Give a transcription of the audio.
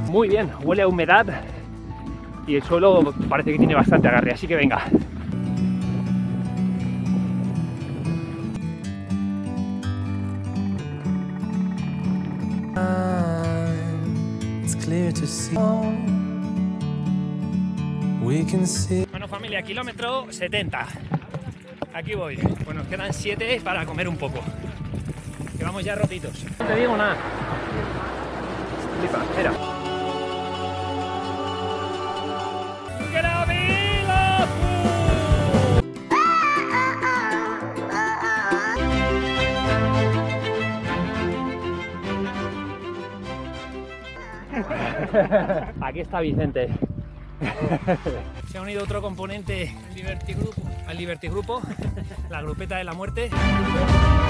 Muy bien, huele a humedad y el suelo parece que tiene bastante agarre, así que venga. Bueno familia, kilómetro 70. Aquí voy. Pues nos quedan 7 para comer un poco. Que vamos ya rotitos. No te digo nada. Flipa, espera. Aquí está Vicente. Se ha unido otro componente al Liberty Grupo, la grupeta de la muerte.